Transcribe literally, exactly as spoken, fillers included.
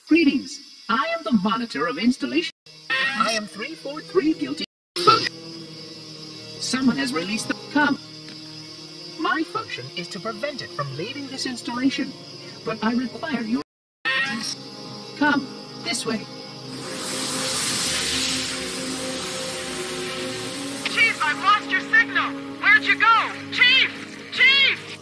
Greetings. I am the monitor of installation. I am three forty-three guilty. Someone has released the... Come. My function is to prevent it from leaving this installation, but I require your... Come, this way. Chief, I've lost your signal. Where'd you go? Chief! Chief!